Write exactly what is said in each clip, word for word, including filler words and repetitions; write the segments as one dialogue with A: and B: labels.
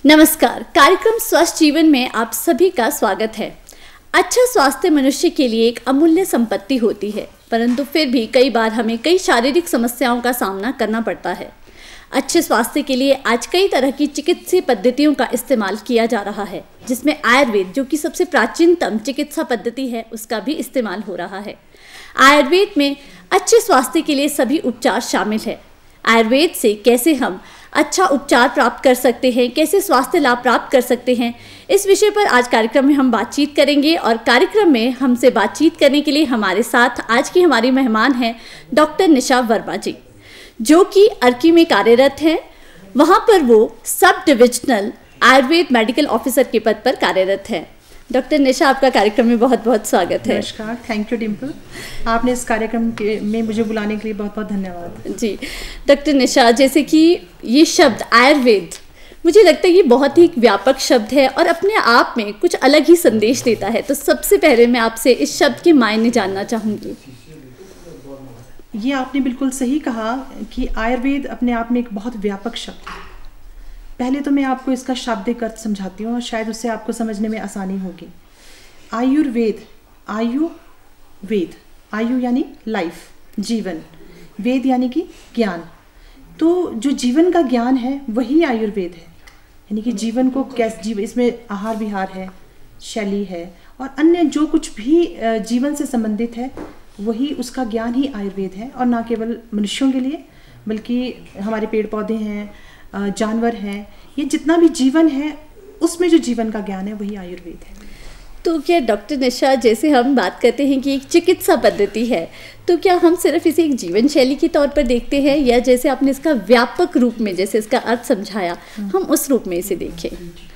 A: नमस्कार, कार्यक्रम स्वस्थ जीवन में आप सभी का स्वागत है। अच्छा स्वास्थ्य मनुष्य के लिए एक अमूल्य संपत्ति होती है, परंतु फिर भी कई बार हमें कई शारीरिक समस्याओं का सामना करना पड़ता है। अच्छे स्वास्थ्य के लिए आज कई तरह की चिकित्सीय पद्धतियों का इस्तेमाल किया जा रहा है, जिसमें आयुर्वेद, जो कि सबसे प्राचीनतम चिकित्सा पद्धति है, उसका भी इस्तेमाल हो रहा है। आयुर्वेद में अच्छे स्वास्थ्य के लिए सभी उपचार शामिल है। आयुर्वेद से कैसे हम अच्छा उपचार प्राप्त कर सकते हैं, कैसे स्वास्थ्य लाभ प्राप्त कर सकते हैं, इस विषय पर आज कार्यक्रम में हम बातचीत करेंगे। और कार्यक्रम में हमसे बातचीत करने के लिए हमारे साथ आज की हमारी मेहमान हैं डॉक्टर निशा वर्मा जी, जो कि अर्की में कार्यरत हैं। वहाँ पर वो sub divisional Ayurveda medical officer के पद पर कार्यरत हैं। डॉक्टर निशा, आपका कार्यक्रम में बहुत बहुत स्वागत है।
B: नमस्कार, थैंक यू डिम्पल, आपने इस कार्यक्रम के में मुझे बुलाने के लिए बहुत बहुत धन्यवाद।
A: जी डॉक्टर निशा, जैसे कि ये शब्द आयुर्वेद, मुझे लगता है ये बहुत ही व्यापक शब्द है और अपने आप में कुछ अलग ही संदेश देता है। तो सबसे पहले मैं आपसे इस शब्द के मायने जानना चाहूँगी।
B: ये आपने बिल्कुल सही कहा कि आयुर्वेद अपने आप में एक बहुत व्यापक शब्द है। पहले तो मैं आपको इसका शाब्दिक अर्थ समझाती हूँ और शायद उससे आपको समझने में आसानी होगी। आयुर्वेद, आयु वेद, आयु यानी लाइफ, जीवन, वेद यानी कि ज्ञान। तो जो जीवन का ज्ञान है वही आयुर्वेद है, यानी कि जीवन को कैसे जीव, इसमें आहार विहार है, शैली है और अन्य जो कुछ भी जीवन से संबंधित है वही उसका ज्ञान ही आयुर्वेद है। और ना केवल मनुष्यों के लिए बल्कि हमारे पेड़ पौधे हैं, जानवर हैं, ये जितना भी जीवन है उसमें जो जीवन का ज्ञान है वही आयुर्वेद है।
A: तो क्या डॉक्टर निशा, जैसे हम बात करते हैं कि एक चिकित्सा पद्धति है, तो क्या हम सिर्फ इसे एक जीवन शैली के तौर पर देखते हैं, या जैसे आपने इसका व्यापक रूप में जैसे इसका अर्थ समझाया, हम उस रूप में इसे देखें?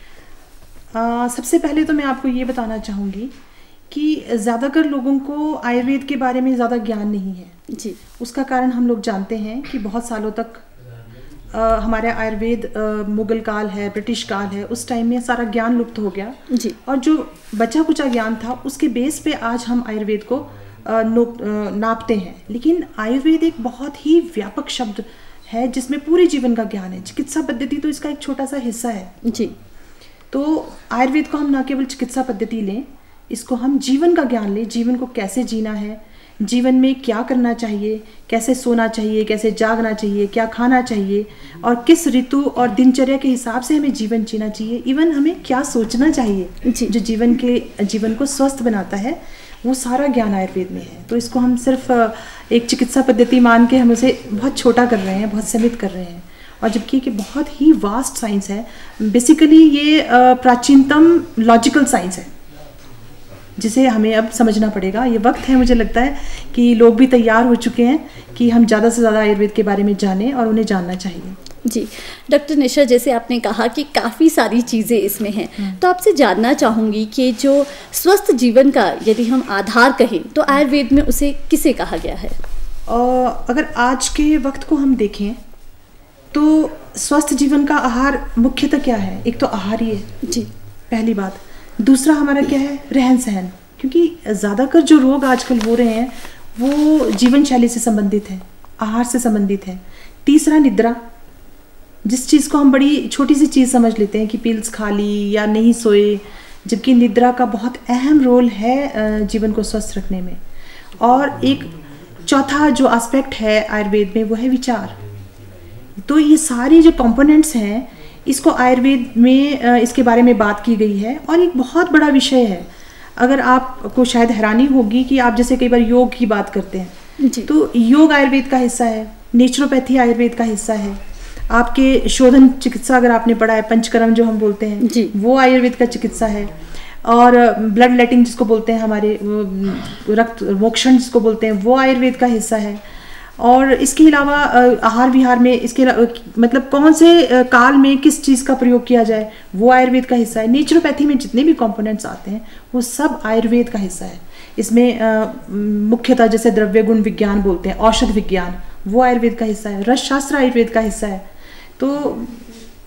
B: आ, सबसे पहले तो मैं आपको ये बताना चाहूँगी कि ज़्यादातर लोगों को आयुर्वेद के बारे में ज़्यादा ज्ञान नहीं है
A: जी।
B: उसका कारण हम लोग जानते हैं कि बहुत सालों तक आ, हमारा आयुर्वेद मुगल काल है, ब्रिटिश काल है, उस टाइम में सारा ज्ञान लुप्त हो गया
A: जी।
B: और जो बचा कुचा ज्ञान था उसके बेस पे आज हम आयुर्वेद को आ, नो, आ, नापते हैं। लेकिन आयुर्वेद एक बहुत ही व्यापक शब्द है जिसमें पूरे जीवन का ज्ञान है। चिकित्सा पद्धति तो इसका एक छोटा सा हिस्सा है
A: जी।
B: तो आयुर्वेद को हम ना केवल चिकित्सा पद्धति लें, इसको हम जीवन का ज्ञान लें। जीवन को कैसे जीना है, जीवन में क्या करना चाहिए, कैसे सोना चाहिए, कैसे जागना चाहिए, क्या खाना चाहिए और किस ऋतु और दिनचर्या के हिसाब से हमें जीवन जीना चाहिए, इवन हमें क्या सोचना चाहिए जो जीवन के जीवन को स्वस्थ बनाता है, वो सारा ज्ञान आयुर्वेद में है। तो इसको हम सिर्फ एक चिकित्सा पद्धति मान के हम उसे बहुत छोटा कर रहे हैं, बहुत सीमित कर रहे हैं, और जबकि कि बहुत ही वास्ट साइंस है। बेसिकली ये प्राचीनतम लॉजिकल साइंस है जिसे हमें अब समझना पड़ेगा। ये वक्त है, मुझे लगता है कि लोग भी तैयार हो चुके हैं कि हम ज़्यादा से ज़्यादा आयुर्वेद के बारे में जानें और उन्हें जानना चाहिए।
A: जी डॉक्टर निशा, जैसे आपने कहा कि काफ़ी सारी चीज़ें इसमें हैं, तो आपसे जानना चाहूँगी कि जो स्वस्थ जीवन का यदि हम आधार कहें तो आयुर्वेद में उसे किसे कहा गया है?
B: और अगर आज के वक्त को हम देखें तो स्वस्थ जीवन का आहार मुख्यतः क्या है? एक तो आहार ही है
A: जी, पहली बात।
B: दूसरा हमारा क्या है? रहन सहन, क्योंकि ज़्यादातर जो रोग आजकल हो रहे हैं वो जीवन शैली से संबंधित है, आहार से संबंधित है। तीसरा निद्रा, जिस चीज़ को हम बड़ी छोटी सी चीज़ समझ लेते हैं कि पिल्स खा ली या नहीं सोए, जबकि निद्रा का बहुत अहम रोल है जीवन को स्वस्थ रखने में। और एक चौथा जो एस्पेक्ट है आयुर्वेद में वो है विचार। तो ये सारी जो कंपोनेंट्स हैं, इसको आयुर्वेद में इसके बारे में बात की गई है और एक बहुत बड़ा विषय है। अगर आपको शायद हैरानी होगी कि आप जैसे कई बार योग की बात करते हैं जी। तो योग आयुर्वेद का हिस्सा है, नेचुरोपैथी आयुर्वेद का हिस्सा है, आपके शोधन चिकित्सा अगर आपने पढ़ा है, पंचकर्म जो हम बोलते हैं जी, वो आयुर्वेद का चिकित्सा है। और ब्लड लेटिंग जिसको बोलते हैं, हमारे रक्त मोक्षण जिसको बोलते हैं, वो आयुर्वेद का हिस्सा है। और इसके अलावा आहार विहार में इसके मतलब कौन से काल में किस चीज़ का प्रयोग किया जाए, वो आयुर्वेद का हिस्सा है। नेचुरोपैथी में जितने भी कंपोनेंट्स आते हैं वो सब आयुर्वेद का हिस्सा है। इसमें मुख्यतः जैसे द्रव्य गुण विज्ञान बोलते हैं, औषध विज्ञान, वो आयुर्वेद का हिस्सा है। रस शास्त्र आयुर्वेद का हिस्सा है। तो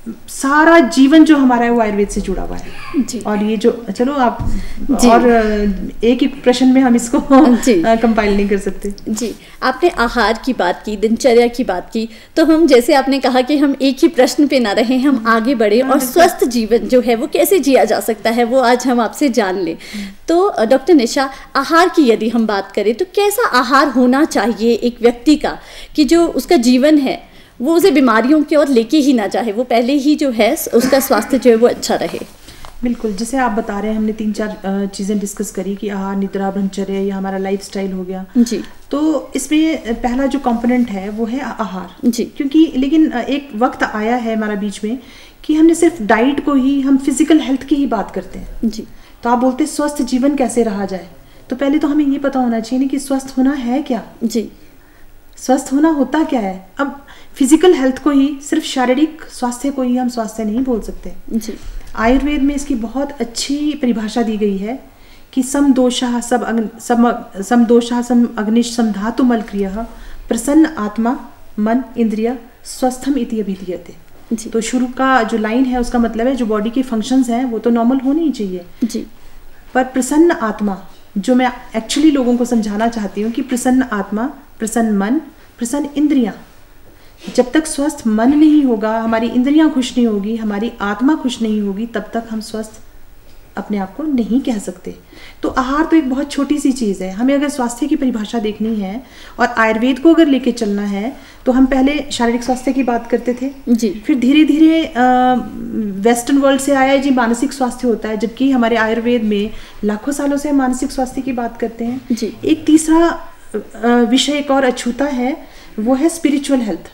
B: सारा जीवन जो हमारा है वो आयुर्वेद से जुड़ा हुआ है
A: जी।
B: और ये जो चलो आप
A: जी।
B: और एक ही प्रश्न में हम इसको कंपाइल नहीं कर सकते।
A: जी, आपने आहार की बात की, दिनचर्या की बात की, तो हम जैसे आपने कहा कि हम एक ही प्रश्न पे ना रहे, हम आगे बढ़े और स्वस्थ जीवन जो है वो कैसे जिया जा सकता है वो आज हम आपसे जान लें। तो डॉक्टर निशा, आहार की यदि हम बात करें तो कैसा आहार होना चाहिए एक व्यक्ति का कि जो उसका जीवन है वो उसे बीमारियों की ओर लेके ही ना जाए, वो पहले ही जो है उसका स्वास्थ्य जो है वो अच्छा रहे।
B: बिल्कुल, जैसे आप बता रहे हैं, हमने तीन चार चीज़ें डिस्कस करी कि आहार, निद्रा, ब्रह्मचर्य, ये हमारा लाइफस्टाइल हो गया
A: जी।
B: तो इसमें पहला जो कंपोनेंट है वो है आहार
A: जी।
B: क्योंकि लेकिन एक वक्त आया है हमारा बीच में कि हमने सिर्फ डाइट को ही, हम फिजिकल हेल्थ की ही बात करते हैं
A: जी।
B: तो आप बोलते स्वस्थ जीवन कैसे रहा जाए, तो पहले तो हमें ये पता होना चाहिए कि स्वस्थ होना है क्या।
A: जी।
B: स्वस्थ होना होता क्या है। अब फिजिकल हेल्थ को ही, सिर्फ शारीरिक स्वास्थ्य को ही हम स्वास्थ्य नहीं बोल सकते
A: जी।
B: आयुर्वेद में इसकी बहुत अच्छी परिभाषा दी गई है कि सम दोषः सब अग्नि सम सम दोषः सम अग्निश सम धातु मल क्रियः प्रसन्न आत्मा मन इंद्रिय स्वस्थम इति अभिधीयते। तो शुरू का जो लाइन है उसका मतलब है जो बॉडी के फंक्शंस हैं वो तो नॉर्मल होने ही चाहिए
A: जी।
B: पर प्रसन्न आत्मा, जो मैं एक्चुअली लोगों को समझाना चाहती हूँ कि प्रसन्न आत्मा, प्रसन्न मन, प्रसन्न इंद्रियां, जब तक स्वस्थ मन नहीं होगा, हमारी इंद्रियां खुश नहीं होगी, हमारी आत्मा खुश नहीं होगी, तब तक हम स्वस्थ अपने आप को नहीं कह सकते। तो आहार तो एक बहुत छोटी सी चीज़ है। हमें अगर स्वास्थ्य की परिभाषा देखनी है और आयुर्वेद को अगर लेके चलना है तो हम पहले शारीरिक स्वास्थ्य की बात करते थे
A: जी।
B: फिर धीरे धीरे वेस्टर्न वर्ल्ड से आया जी मानसिक स्वास्थ्य होता है, जबकि हमारे आयुर्वेद में लाखों सालों से मानसिक स्वास्थ्य की बात करते हैं
A: जी।
B: एक तीसरा विषय एक और अछूता है, वो है स्पिरिचुअल हेल्थ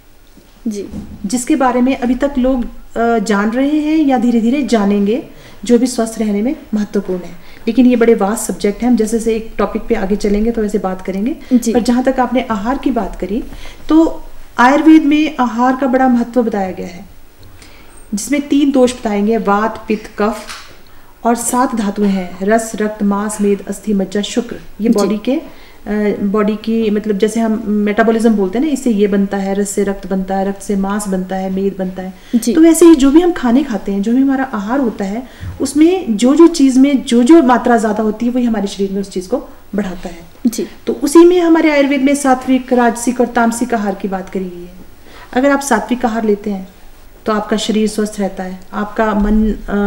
A: जी,
B: जिसके बारे में अभी तक लोग जान रहे हैं या धीरे धीरे जानेंगे, जो भी स्वस्थ रहने में महत्वपूर्ण है। लेकिन ये बड़े वास्ट सब्जेक्ट हैं, हम जैसे से एक टॉपिक पे आगे चलेंगे तो वैसे बात करेंगे। पर जहाँ तक आपने आहार की बात करी तो आयुर्वेद में आहार का बड़ा महत्व बताया गया है, जिसमें तीन दोष बताएंगे, वात पित्त कफ, और सात धातुएं हैं, रस रक्त मांस मेद अस्थि मज्जा शुक्र। ये बॉडी के बॉडी की मतलब जैसे हम मेटाबॉलिज्म बोलते हैं ना, इससे ये बनता है, रस से रक्त बनता है, रक्त से मांस बनता है, मेद बनता है। तो वैसे ही जो भी हम खाने खाते हैं, जो भी हमारा आहार होता है, उसमें जो जो चीज़ में जो जो मात्रा ज़्यादा होती है वही हमारे शरीर में उस चीज़ को बढ़ाता है जी। तो उसी में हमारे आयुर्वेद में सात्विक, राजसिक और तामसिक आहार की बात करी गई है। अगर आप सात्विक आहार लेते हैं तो आपका शरीर स्वस्थ रहता है, आपका मन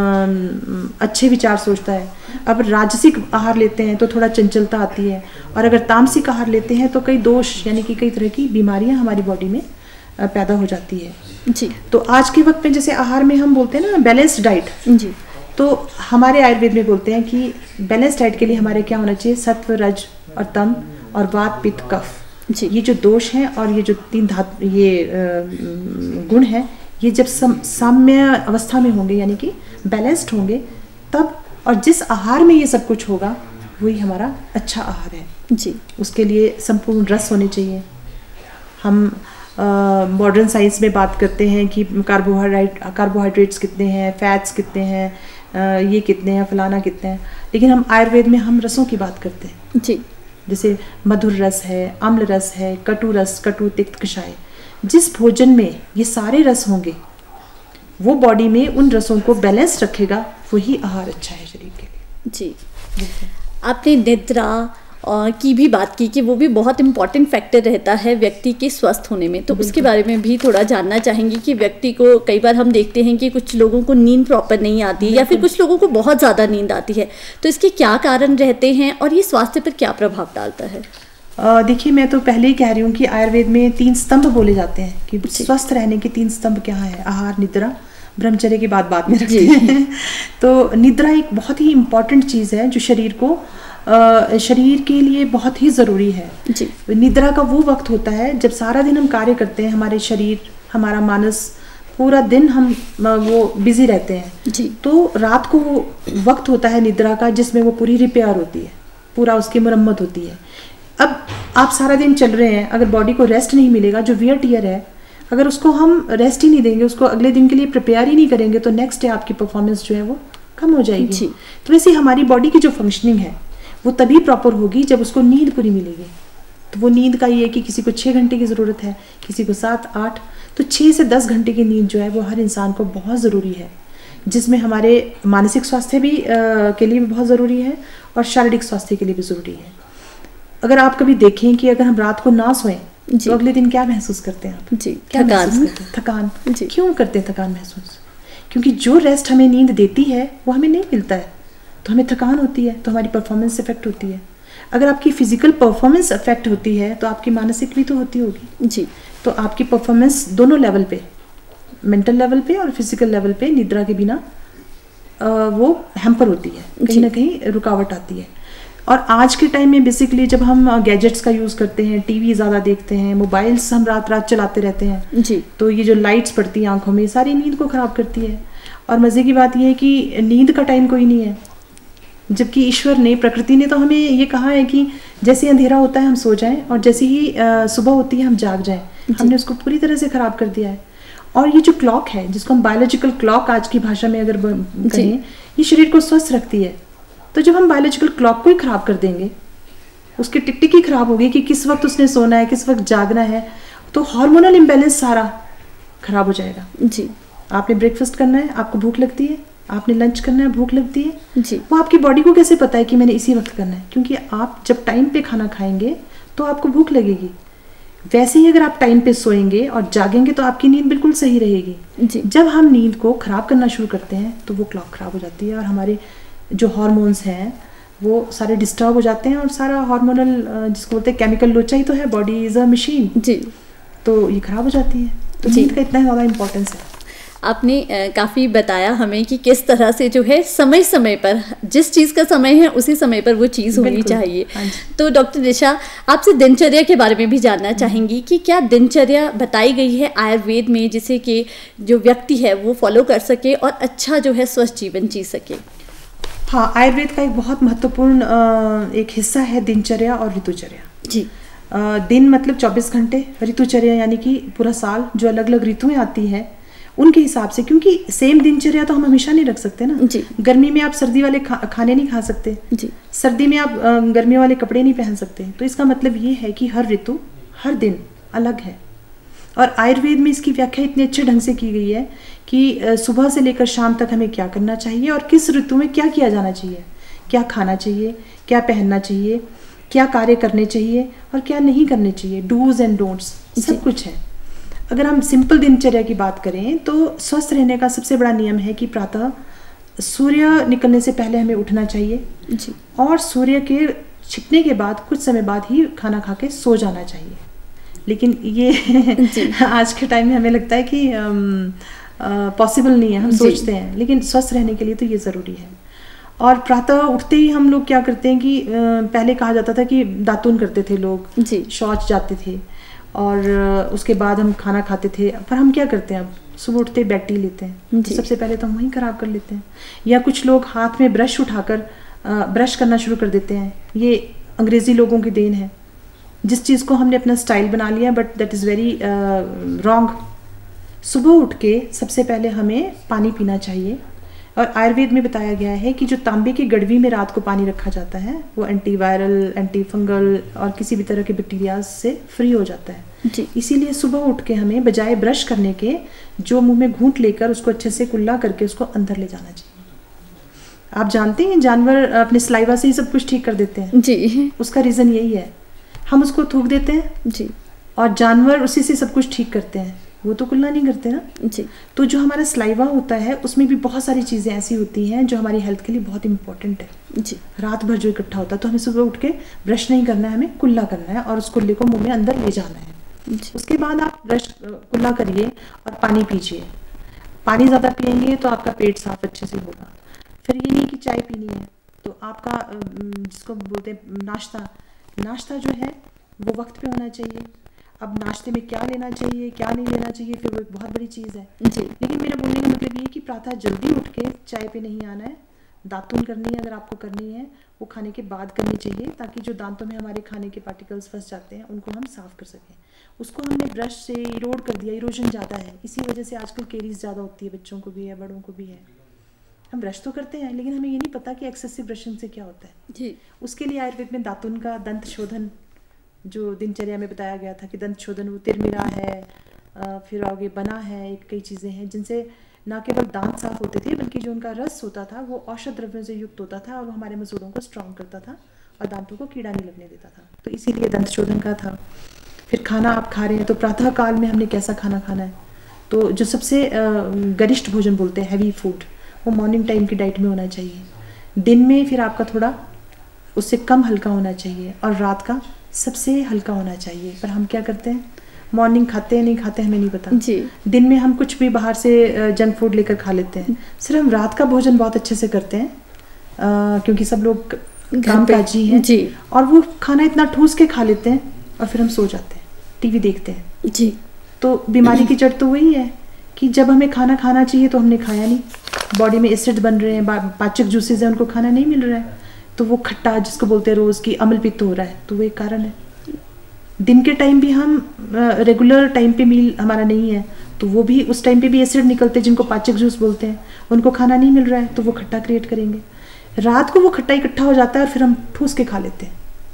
B: आ, अच्छे विचार सोचता है। अब राजसिक आहार लेते हैं तो थोड़ा चंचलता आती है, और अगर तामसिक आहार लेते हैं तो कई दोष यानी कि कई तरह की बीमारियां हमारी बॉडी में पैदा हो जाती है जी। तो आज के वक्त में जैसे आहार में हम बोलते हैं ना बैलेंस्ड डाइट जी, तो हमारे आयुर्वेद में बोलते हैं कि बैलेंस डाइट के लिए हमारे क्या होना चाहिए, सत्व रज और तम और वात पित्त कफ जी। ये जो दोष हैं और ये जो तीन धातु ये गुण हैं, ये जब सम साम्य अवस्था में होंगे यानी कि बैलेंस्ड होंगे तब, और जिस आहार में ये सब कुछ होगा वही हमारा अच्छा आहार है जी। उसके लिए संपूर्ण रस होने चाहिए। हम मॉडर्न साइंस में बात करते हैं कि कार्बोहाइड्रेट कार्बोहाइड्रेट्स कितने हैं, फैट्स कितने हैं, आ, ये कितने हैं, फलाना कितने हैं, लेकिन हम आयुर्वेद में हम रसों की बात करते हैं जी। जैसे मधुर रस है, अम्ल रस है, कटु रस, कटु तिक्त कषाय। जिस भोजन में ये सारे रस होंगे वो बॉडी में उन रसों को बैलेंस रखेगा, वही आहार अच्छा है शरीर के लिए
A: जी। आपने निद्रा और की भी बात की कि वो भी बहुत इम्पॉर्टेंट फैक्टर रहता है व्यक्ति के स्वस्थ होने में, तो उसके बारे में भी थोड़ा जानना चाहेंगे कि व्यक्ति को कई बार हम देखते हैं कि कुछ लोगों को नींद प्रॉपर नहीं आती या फिर कुछ लोगों को बहुत ज़्यादा नींद आती है, तो इसके क्या कारण रहते हैं और ये स्वास्थ्य पर क्या प्रभाव डालता है?
B: देखिए, मैं तो पहले ही कह रही हूँ कि आयुर्वेद में तीन स्तंभ बोले जाते हैं कि स्वस्थ रहने के तीन स्तंभ क्या है, आहार, निद्रा, ब्रह्मचर्य की बात बाद में रखते हैं। तो निद्रा एक बहुत ही इम्पॉर्टेंट चीज़ है जो शरीर को आ, शरीर के लिए बहुत ही ज़रूरी है जी। निद्रा का वो वक्त होता है जब सारा दिन हम कार्य करते हैं, हमारे शरीर, हमारा मानस, पूरा दिन हम वो बिजी रहते हैं जी। तो रात को वो वक्त होता है निद्रा का जिसमें वो पूरी रिपेयर होती है, पूरा उसकी मरम्मत होती है। अब आप सारा दिन चल रहे हैं, अगर बॉडी को रेस्ट नहीं मिलेगा, जो वियर टियर है, अगर उसको हम रेस्ट ही नहीं देंगे, उसको अगले दिन के लिए प्रिपेयर ही नहीं करेंगे, तो नेक्स्ट डे आपकी परफॉर्मेंस जो है वो कम हो जाएगी। तो वैसे हमारी बॉडी की जो फंक्शनिंग है वो तभी प्रॉपर होगी जब उसको नींद पूरी मिलेगी। तो वो नींद का ये है कि किसी को छः घंटे की ज़रूरत है, किसी को सात आठ, तो छः से दस घंटे की नींद जो है वो हर इंसान को बहुत ज़रूरी है, जिसमें हमारे मानसिक स्वास्थ्य भी आ, के लिए भी बहुत ज़रूरी है और शारीरिक स्वास्थ्य के लिए भी ज़रूरी है। अगर आप कभी देखें कि अगर हम रात को ना सोएं तो अगले दिन क्या महसूस करते हैं आप?
A: जी,
B: क्या
A: थकान।
B: महसूस करते हैं? थकान।
A: जी।
B: क्यों करते हैं थकान महसूस? क्योंकि जो रेस्ट हमें नींद देती है वो हमें नहीं मिलता है, तो हमें थकान होती है, तो हमारी परफॉर्मेंस इफेक्ट होती है। अगर आपकी फिजिकल परफॉर्मेंस अफेक्ट होती है तो आपकी मानसिक भी तो होती होगी।
A: जी।
B: तो आपकी परफॉर्मेंस दोनों लेवल पे, मेंटल लेवल पे और फिजिकल लेवल पे निद्रा के बिना आ, वो हैम्पर होती है, कहीं ना कहीं रुकावट आती है। और आज के टाइम में बेसिकली जब हम गैजेट्स का यूज़ करते हैं, टीवी ज़्यादा देखते हैं, मोबाइल्स हम रात रात चलाते रहते हैं,
A: जी।
B: तो ये जो लाइट्स पड़ती हैं आंखों में, सारी नींद को ख़राब करती है। और मज़े की बात यह है कि नींद का टाइम कोई नहीं है, जबकि ईश्वर ने, प्रकृति ने तो हमें ये कहा है कि जैसे अंधेरा होता है हम सो जाएं और जैसे ही सुबह होती है हम जाग जाएं। हमने उसको पूरी तरह से ख़राब कर दिया है। और ये जो क्लॉक है, जिसको हम बायोलॉजिकल क्लॉक आज की भाषा में अगर कहें, ये शरीर को स्वस्थ रखती है। तो जब हम बायोलॉजिकल क्लॉक को ही ख़राब कर देंगे, उसकी टिक टिक ही ख़राब होगी कि किस वक्त उसने सोना है, किस वक्त जागना है, तो हार्मोनल इम्बैलेंस सारा ख़राब हो जाएगा।
A: जी।
B: आपने ब्रेकफास्ट करना है, आपको भूख लगती है, आपने लंच करना है, भूख लगती है,
A: जी।
B: वो आपकी बॉडी को कैसे पता है कि मैंने इसी वक्त करना है? क्योंकि आप जब टाइम पे खाना खाएंगे तो आपको भूख लगेगी। वैसे ही अगर आप टाइम पे सोएंगे और जागेंगे तो आपकी नींद बिल्कुल सही रहेगी।
A: जी।
B: जब हम नींद को ख़राब करना शुरू करते हैं तो वो क्लॉक ख़राब हो जाती है और हमारे जो हार्मोन्स हैं वो सारे डिस्टर्ब हो जाते हैं और सारा हार्मोनल, जिसको बोलते हैं केमिकल लोचा ही तो है, बॉडी इज़ अ मशीन।
A: जी।
B: तो ये ख़राब हो जाती है। तो नींद का इतना ज़्यादा इम्पोर्टेंस है।
A: आपने काफ़ी बताया हमें कि किस तरह से जो है समय समय पर, जिस चीज़ का समय है उसी समय पर वो चीज़ होनी चाहिए। तो डॉक्टर दिशा, आपसे दिनचर्या के बारे में भी जानना चाहेंगी कि क्या दिनचर्या बताई गई है आयुर्वेद में जिसे कि जो व्यक्ति है वो फॉलो कर सके और अच्छा जो है स्वस्थ जीवन जी सके?
B: हाँ, आयुर्वेद का एक बहुत महत्वपूर्ण एक हिस्सा है दिनचर्या और ऋतुचर्या।
A: जी।
B: दिन मतलब चौबीस घंटे, ऋतुचर्या यानी कि पूरा साल जो अलग अलग ऋतुएं आती है उनके हिसाब से, क्योंकि सेम दिनचर्या तो हम हमेशा नहीं रख सकते ना।
A: जी।
B: गर्मी में आप सर्दी वाले खा, खाने नहीं खा सकते।
A: जी।
B: सर्दी में आप गर्मी वाले कपड़े नहीं पहन सकते। तो इसका मतलब ये है कि हर ऋतु, हर दिन अलग है। और आयुर्वेद में इसकी व्याख्या इतने अच्छे ढंग से की गई है कि सुबह से लेकर शाम तक हमें क्या करना चाहिए और किस ऋतु में क्या किया जाना चाहिए, क्या खाना चाहिए, क्या पहनना चाहिए, क्या कार्य करने चाहिए और क्या नहीं करने चाहिए, डूज एंड डोंट्स, सब कुछ है। अगर हम सिंपल दिनचर्या की बात करें तो स्वस्थ रहने का सबसे बड़ा नियम है कि प्रातः सूर्य निकलने से पहले हमें उठना चाहिए।
A: जी। और
B: सूर्य के छिपने के बाद कुछ समय बाद ही खाना खा के सो जाना चाहिए। लेकिन ये आज के टाइम में हमें लगता है कि पॉसिबल नहीं है, हम सोचते हैं, लेकिन स्वस्थ रहने के लिए तो ये ज़रूरी है। और प्रातः उठते ही हम लोग क्या करते हैं कि पहले कहा जाता था कि दातून करते थे लोग, शौच जाते थे और उसके बाद हम खाना खाते थे। पर हम क्या करते हैं, अब सुबह उठते बैग टी लेते हैं, तो सबसे पहले तो हम वहीं ख़राब कर लेते हैं। या कुछ लोग हाथ में ब्रश उठाकर ब्रश करना शुरू कर देते हैं। ये अंग्रेज़ी लोगों की देन है, जिस चीज़ को हमने अपना स्टाइल बना लिया, but that is very wrong. सुबह उठ के सबसे पहले हमें पानी पीना चाहिए। और आयुर्वेद में बताया गया है कि जो तांबे की गड़वी में रात को पानी रखा जाता है वो एंटीवायरल, एंटी फंगल और किसी भी तरह के बैक्टीरिया से फ्री हो जाता है। इसीलिए सुबह उठ के हमें बजाय ब्रश करने के जो मुंह में घूंट लेकर उसको अच्छे से कुल्ला करके उसको अंदर ले जाना चाहिए। आप जानते हैं जानवर अपने सलाइवा से ही सब कुछ ठीक कर देते हैं।
A: जी।
B: उसका रीज़न यही है, हम उसको थूक देते हैं
A: जी,
B: और जानवर उसी से सब कुछ ठीक करते हैं, वो तो कुल्ला नहीं करते ना।
A: जी।
B: तो जो हमारा सलाइवा होता है उसमें भी बहुत सारी चीज़ें ऐसी होती हैं जो हमारी हेल्थ के लिए बहुत इंपॉर्टेंट है।
A: जी।
B: रात भर जो इकट्ठा होता है, तो हमें सुबह उठ के ब्रश नहीं करना है, हमें कुल्ला करना है और उस कुल्ले को मुंह में अंदर ले जाना है। जी। उसके बाद आप ब्रश कुल्ला करिए और पानी पीजिए। पानी ज़्यादा पियेंगे तो आपका पेट साफ अच्छे से होगा। फिर ये नहीं कि चाय पीनी है तो आपका जिसको बोलते हैं नाश्ता, नाश्ता जो है वो वक्त पे होना चाहिए। अब नाश्ते में क्या लेना चाहिए, क्या नहीं लेना चाहिए, फिर वो एक बहुत बड़ी चीज़ है।
A: जी।
B: लेकिन मेरा बोलने का मतलब ये है कि प्रातः जल्दी उठ के चाय पे नहीं आना है। दातुन करनी है, अगर आपको करनी है वो खाने के बाद करनी चाहिए, ताकि जो दांतों में हमारे खाने के पार्टिकल्स फंस जाते हैं उनको हम साफ़ कर सकें। उसको हमने ब्रश से इरोड कर दिया, इरोजन ज़्यादा है, इसी वजह से आजकल केरीज ज़्यादा होती है, बच्चों को भी है, बड़ों को भी है। हम ब्रश तो करते हैं लेकिन हमें ये नहीं पता कि एक्सेसिव ब्रशिंग से क्या होता है।
A: जी।
B: उसके लिए आयुर्वेद में दातुन का, दंत शोधन जो दिनचर्या में बताया गया था कि दंत शोधन वो तिरमिरा है, अ, फिर आगे बना है, एक कई चीज़ें हैं जिनसे ना केवल दांत साफ होते थे बल्कि जो उनका रस होता था वो औषध द्रव्यों से युक्त होता था और वो हमारे मसूड़ों को स्ट्रॉन्ग करता था और दांतों को कीड़ा नहीं लगने देता था। तो इसीलिए दंत शोधन का था। फिर खाना आप खा रहे हैं तो प्रातः काल में हमने कैसा खाना खाना है, तो जो सबसे गरिष्ठ भोजन बोलते हैं हैवी फूड, वो मॉर्निंग टाइम की डाइट में होना चाहिए। दिन में फिर आपका थोड़ा उससे कम हल्का होना चाहिए और रात का सबसे हल्का होना चाहिए। पर हम क्या करते हैं, मॉर्निंग खाते हैं नहीं खाते हमें नहीं पता
A: जी।
B: दिन में हम कुछ भी बाहर से जंक फूड लेकर खा लेते हैं। सिर्फ हम रात का भोजन बहुत अच्छे से करते हैं, आ, क्योंकि सब लोग काम काजी हैं
A: जी।
B: और वो खाना इतना ठूस के खा लेते हैं और फिर हम सो जाते हैं, टीवी देखते हैं
A: जी।
B: तो बीमारी की जड़ तो वही है कि जब हमें खाना खाना चाहिए तो हमने खाया नहीं, बॉडी में एसिड बन रहे हैं, पाचक जूसेस हैं, उनको खाना नहीं मिल रहा है, तो वो खट्टा जिसको बोलते हैं रोज़ की अम्ल पित्त हो रहा है, तो वो एक कारण है। दिन के टाइम भी हम रेगुलर टाइम पे मील हमारा नहीं है तो वो भी उस टाइम पे भी एसिड निकलते हैं जिनको पाचक जूस बोलते हैं, उनको खाना नहीं मिल रहा है तो वो खट्टा क्रिएट करेंगे। रात को वो खट्टा इकट्ठा हो जाता है और फिर हम ठूस के खा लेते हैं,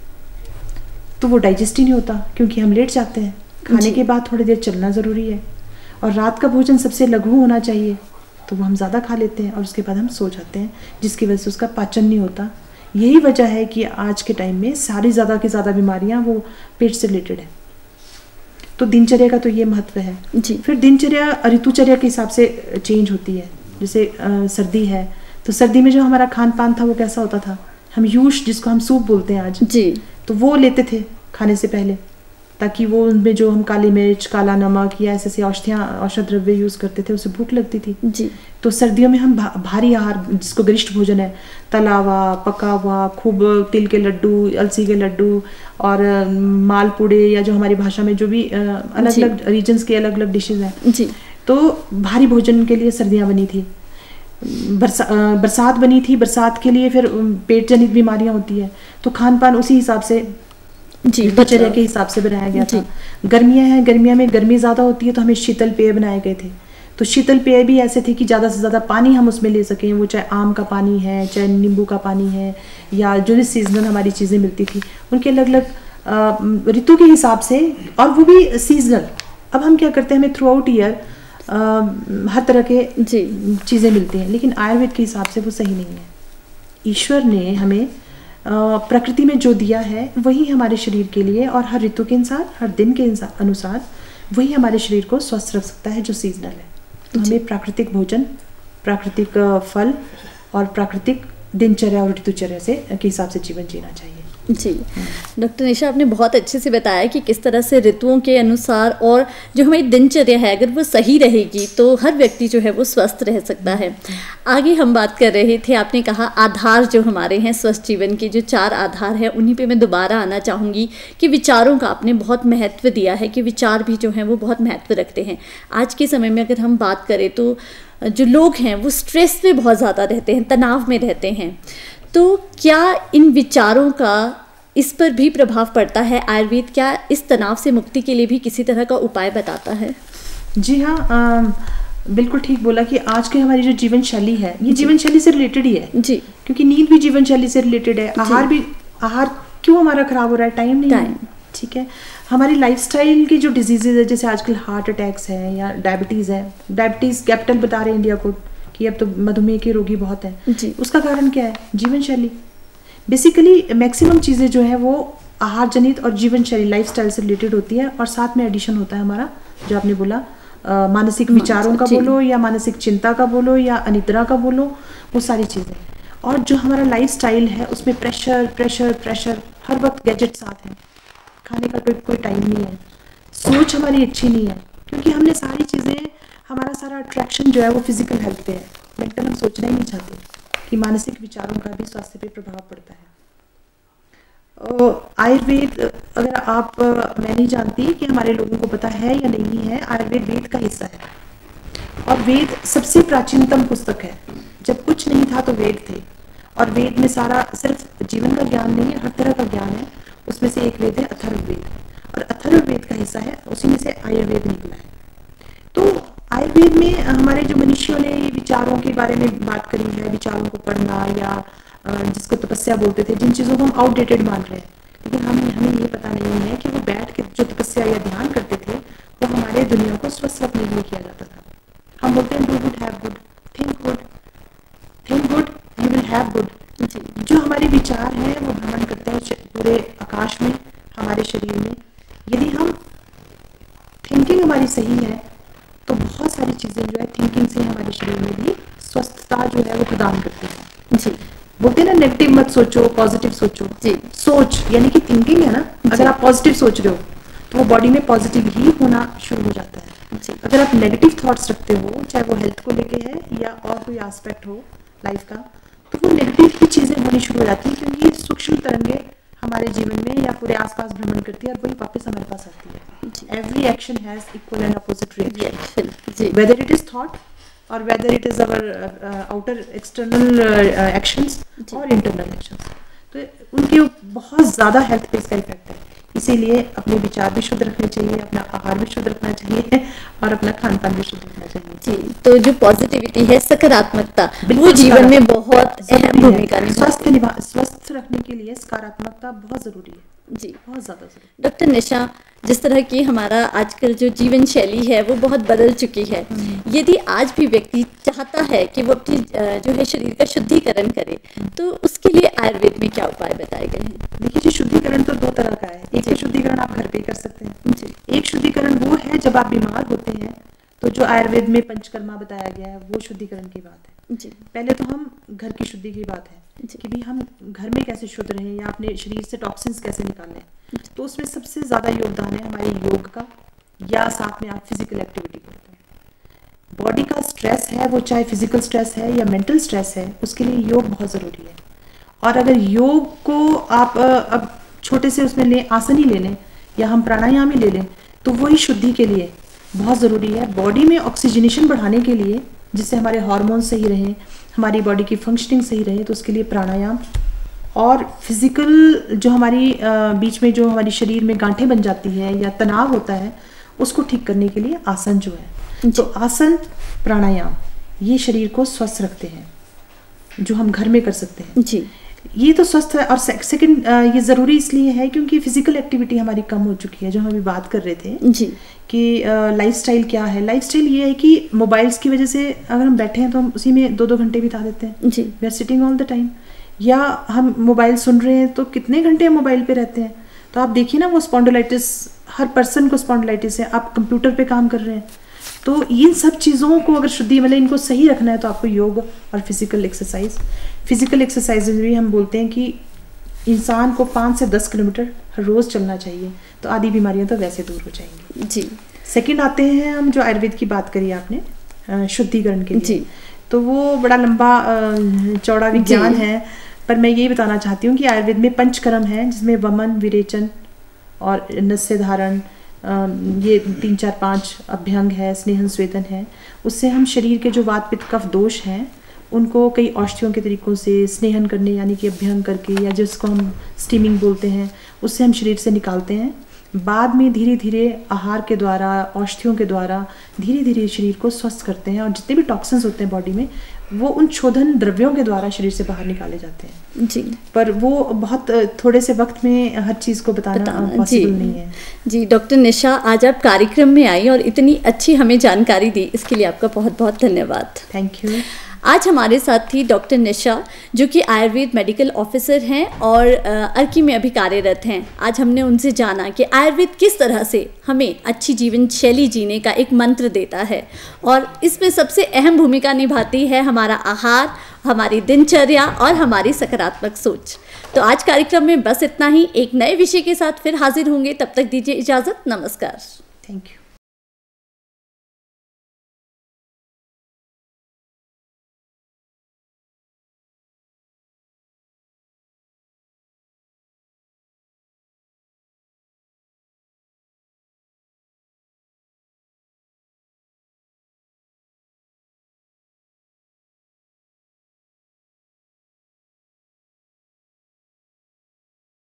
B: तो वो डाइजेस्ट ही नहीं होता क्योंकि हम लेट जाते हैं। खाने के बाद थोड़ी देर चलना ज़रूरी है और रात का भोजन सबसे लघु होना चाहिए, तो वो हम ज़्यादा खा लेते हैं और उसके बाद हम सो जाते हैं, जिसकी वजह से उसका पाचन नहीं होता। यही वजह है कि आज के टाइम में सारी ज़्यादा की ज़्यादा बीमारियां वो पेट से रिलेटेड है। तो दिनचर्या का तो ये महत्व है
A: जी।
B: फिर दिनचर्या ऋतुचर्या के हिसाब से चेंज होती है। जैसे आ, सर्दी है तो सर्दी में जो हमारा खान पान था वो कैसा होता था, हम यूश जिसको हम सूप बोलते हैं आज
A: जी,
B: तो वो लेते थे खाने से पहले, ताकि वो उनमें जो हम काली मिर्च, काला नमक या ऐसे ऐसे औषधियाँ औषध द्रव्य यूज़ करते थे, उससे भूख लगती थी
A: जी।
B: तो सर्दियों में हम भा, भारी आहार जिसको गरिष्ठ भोजन है, तला हुआ, पका हुआ, खूब तिल के लड्डू, अलसी के लड्डू और मालपुड़े या जो हमारी भाषा में जो भी अलग अलग रीजन्स के अलग अलग डिशेज हैं
A: जी,
B: तो भारी भोजन के लिए सर्दियाँ बनी थी। बरसा बरसात बनी थी, बरसात के लिए फिर पेट जनित बीमारियाँ होती है तो खान पान उसी हिसाब से
A: जी
B: दिनचर्या के हिसाब से बनाया गया था। गर्मियाँ हैं, गर्मियाँ में गर्मी ज़्यादा होती है तो हमें शीतल पेय बनाए गए थे। तो शीतल पेय भी ऐसे थे कि ज़्यादा से ज़्यादा पानी हम उसमें ले सकें, वो चाहे आम का पानी है, चाहे नींबू का पानी है, या जो भी सीजनल हमारी चीज़ें मिलती थी उनके अलग अलग ऋतु के हिसाब से, और वो भी सीजनल। अब हम क्या करते हैं, हमें थ्रू आउट ईयर हर तरह के चीज़ें मिलती हैं, लेकिन आयुर्वेद के हिसाब से वो सही नहीं है। ईश्वर ने हमें प्रकृति में जो दिया है वही हमारे शरीर के लिए, और हर ऋतु के अनुसार, हर दिन के अनुसार वही हमारे शरीर को स्वस्थ रख सकता है जो सीजनल है। तो हमें प्राकृतिक भोजन, प्राकृतिक फल और प्राकृतिक दिनचर्या और ऋतुचर्या से के हिसाब से जीवन जीना चाहिए।
A: जी डॉक्टर निशा, आपने बहुत अच्छे से बताया कि किस तरह से ऋतुओं के अनुसार और जो हमारी दिनचर्या है अगर वो सही रहेगी तो हर व्यक्ति जो है वो स्वस्थ रह सकता है। आगे हम बात कर रहे थे, आपने कहा आधार जो हमारे हैं स्वस्थ जीवन के, जो चार आधार हैं उन्हीं पे मैं दोबारा आना चाहूँगी कि विचारों का आपने बहुत महत्व दिया है कि विचार भी जो हैं वो बहुत महत्व रखते हैं। आज के समय में अगर हम बात करें तो जो लोग हैं वो स्ट्रेस में बहुत ज़्यादा रहते हैं, तनाव में रहते हैं, तो क्या इन विचारों का इस पर भी प्रभाव पड़ता है? आयुर्वेद क्या इस तनाव से मुक्ति के लिए भी किसी तरह का उपाय बताता है?
B: जी हाँ, बिल्कुल ठीक बोला कि आज की हमारी जो जीवन शैली है ये जीवन शैली से रिलेटेड ही है जी, क्योंकि नींद भी जीवन शैली से रिलेटेड है। आहार भी, आहार क्यों हमारा खराब हो रहा है, टाइम नहीं टाइम ठीक है। हमारी लाइफस्टाइल की जो डिजीजेज है, जैसे आजकल हार्ट अटैक्स हैं या डायबिटीज़ है, डायबिटीज़ कैपिटल बता रहे हैं इंडिया को कि अब तो मधुमेह के रोगी बहुत हैं जी। उसका कारण क्या है? जीवन शैली। बेसिकली मैक्सिमम चीज़ें जो है वो आहार जनित और जीवन शैली, लाइफस्टाइल से रिलेटेड होती है, और साथ में एडिशन होता है हमारा जो आपने बोला आ, मानसिक विचारों का बोलो या मानसिक चिंता का बोलो या अनिद्रा का बोलो, वो सारी चीज़ें। और जो हमारा लाइफस्टाइल है उसमें प्रेशर प्रेशर प्रेशर हर वक्त गैजेट साथ हैं, खाने का कोई कोई टाइम नहीं है, सोच हमारी अच्छी नहीं है, क्योंकि हमने सारी चीज़ें, हमारा सारा अट्रैक्शन जो है वो फिजिकल हेल्थ पे है, मेंटल हम सोचना ही नहीं चाहते कि मानसिक विचारों का भी स्वास्थ्य पे प्रभाव पड़ता है। आयुर्वेद, अगर आप, मैं नहीं जानती कि हमारे लोगों को पता है या नहीं है, आयुर्वेद वेद का हिस्सा है और वेद सबसे प्राचीनतम पुस्तक है। जब कुछ नहीं था तो वेद थे, और वेद में सारा सिर्फ जीवन का ज्ञान नहीं है, हर तरह का ज्ञान है। उसमें से एक वेद है अथर्ववेद, और अथर्ववेद का हिस्सा है, उसी में से आयुर्वेद निकला है। तो आयुर्वेद में हमारे जो मनुष्यों ने विचारों के बारे में बात करी है, विचारों को पढ़ना या जिसको तपस्या बोलते थे, जिन चीज़ों को हम आउटडेटेड मान रहे हैं, लेकिन हमें हमें ये पता नहीं है कि वो बैठ के जो तपस्या या ध्यान करते थे वो हमारे दुनिया को स्वस्थ रखने के लिए किया जाता था। हम बोलते हैं do good have good, think good, think good you will have good. जो हमारे विचार हैं वो भ्रमण करते हैं पूरे आकाश में, हमारे शरीर में। यदि हम थिंकिंग हमारी सही है तो बहुत सारी चीज़ें जो है थिंकिंग से हमारे शरीर में भी स्वस्थता जो है वो प्रदान करती है। जी, बोलते हैं ना नेगेटिव मत सोचो, पॉजिटिव सोचो। जी, सोच यानी कि थिंकिंग है ना, अगर आप पॉजिटिव सोच रहे हो तो वो बॉडी में पॉजिटिव ही होना शुरू हो जाता है। जी, अगर आप नेगेटिव थॉट्स रखते हो, चाहे वो हेल्थ को लेके है या और कोई एस्पेक्ट हो लाइफ का, तो वो नेगेटिव ही चीज़ें होनी शुरू हो जाती हैं, क्योंकि ये सूक्ष्म तरंगे हमारे जीवन में या पूरे आसपास भ्रमण करती है और वही वापस हमारे पास आती है। Every action has equal and opposite reaction, whether it is thought और whether it is our outer external actions और इंटरनल एक्शंस। तो उनके बहुत ज़्यादा हेल्थ पे इसका इफेक्ट है। इसीलिए अपने विचार भी शुद्ध रखने चाहिए, अपना आहार भी शुद्ध रखना चाहिए और अपना खान पान भी शुद्ध रखना चाहिए। जी, तो जो पॉजिटिविटी है, सकारात्मकता, वो जीवन में बहुत अहम भूमिका निभाती है। स्वस्थ निभा स्वस्थ रखने के लिए सकारात्मकता बहुत जरूरी है। जी, बहुत ज़्यादा जरूरी। डॉक्टर निशा, जिस तरह की हमारा आजकल जो जीवन शैली है वो बहुत बदल चुकी है, यदि आज भी व्यक्ति चाहता है कि वो अपनी जो है शरीर का शुद्धिकरण करे, तो उसके लिए आयुर्वेद में क्या उपाय बताए गए हैं? देखिए जी, शुद्धिकरण तो दो तरह का है। एक तो शुद्धिकरण आप घर पे कर सकते हैं। जी, एक शुद्धिकरण वो है जब आप बीमार होते हैं, तो जो आयुर्वेद में पंचकर्मा बताया गया है वो शुद्धिकरण की बात है। जी, पहले तो हम घर की शुद्धि की बात है कि भी हम घर में कैसे शुद्ध रहें या अपने शरीर से टॉक्सिन्स कैसे निकालें। तो उसमें सबसे ज़्यादा योगदान है हमारे योग का, या साथ में आप फिजिकल एक्टिविटी करते हैं। बॉडी का स्ट्रेस है, वो चाहे फिजिकल स्ट्रेस है या मेंटल स्ट्रेस है, उसके लिए योग बहुत ज़रूरी है। और अगर योग को आप अब छोटे से उसमें लें, आसन ही ले लें या हम प्राणायाम ही ले लें, तो वही शुद्धि के लिए बहुत ज़रूरी है। बॉडी में ऑक्सीजनेशन बढ़ाने के लिए, जिससे हमारे हार्मोन सही रहें, हमारी बॉडी की फंक्शनिंग सही रहे, तो उसके लिए प्राणायाम। और फिजिकल जो हमारी बीच में जो हमारी शरीर में गांठें बन जाती हैं या तनाव होता है, उसको ठीक करने के लिए आसन जो है, तो आसन प्राणायाम ये शरीर को स्वस्थ रखते हैं, जो हम घर में कर सकते हैं। जी, ये तो स्वस्थ है। और सेकंड ये ज़रूरी इसलिए है क्योंकि फिजिकल एक्टिविटी हमारी कम हो चुकी है, जो हम अभी बात कर रहे थे। जी, कि लाइफस्टाइल क्या है। लाइफस्टाइल ये है कि मोबाइल्स की वजह से अगर हम बैठे हैं तो हम उसी में दो दो घंटे बिता देते हैं। जी, we are sitting all the time. या हम मोबाइल सुन रहे हैं तो कितने घंटे हम मोबाइल पे रहते हैं। तो आप देखिए ना, वो स्पॉन्डिलाइटिस, हर पर्सन को स्पॉन्डिलाइटिस है। आप कंप्यूटर पे काम कर रहे हैं, तो इन सब चीज़ों को अगर शुद्धि मतलब इनको सही रखना है तो आपको योग और फिजिकल एक्सरसाइज फिजिकल एक्सरसाइज भी हम बोलते हैं कि इंसान को पाँच से दस किलोमीटर हर रोज़ चलना चाहिए, तो आधी बीमारियां तो वैसे दूर हो जाएंगी। जी, सेकंड आते हैं हम जो आयुर्वेद की बात करी आपने शुद्धिकरण के लिए। जी, तो वो बड़ा लंबा चौड़ा विज्ञान है, पर मैं यही बताना चाहती हूँ कि आयुर्वेद में पंचकर्म है, जिसमें वमन, विरेचन और नस्य धारण, ये तीन चार पांच अभ्यंग है, स्नेहन स्वेदन है। उससे हम शरीर के जो वात पित्त कफ दोष हैं उनको कई औषधियों के तरीकों से स्नेहन करने यानी कि अभ्यंग करके, या जिसको हम स्टीमिंग बोलते हैं, उससे हम शरीर से निकालते हैं। बाद में धीरे धीरे आहार के द्वारा, औषधियों के द्वारा धीरे धीरे शरीर को स्वस्थ करते हैं, और जितने भी टॉक्सिन्स होते हैं बॉडी में वो उन शोधन द्रव्यों के द्वारा शरीर से बाहर निकाले जाते हैं। जी, पर वो बहुत थोड़े से वक्त में हर चीज़ को बताना पॉसिबल नहीं है। जी, डॉक्टर निशा, आज आप कार्यक्रम में आई और इतनी अच्छी हमें जानकारी दी, इसके लिए आपका बहुत बहुत धन्यवाद। Thank you. आज हमारे साथ थी डॉक्टर निशा, जो कि आयुर्वेद मेडिकल ऑफिसर हैं और अर्की में अभी कार्यरत हैं। आज हमने उनसे जाना कि आयुर्वेद किस तरह से हमें अच्छी जीवन शैली जीने का एक मंत्र देता है, और इसमें सबसे अहम भूमिका निभाती है हमारा आहार, हमारी दिनचर्या और हमारी सकारात्मक सोच। तो आज कार्यक्रम में बस इतना ही। एक नए विषय के साथ फिर हाजिर होंगे, तब तक दीजिए इजाज़त। नमस्कार। Thank you.